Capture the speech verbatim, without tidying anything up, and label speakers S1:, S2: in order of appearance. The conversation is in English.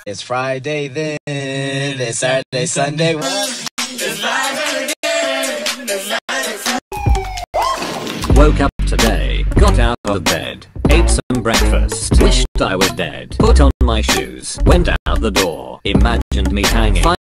S1: It's Friday then, it's Saturday, Sunday. It's live again. It's live.
S2: Woke up today, got out of bed, ate some breakfast, wished I was dead, put on my shoes, went out the door, imagined me hanging.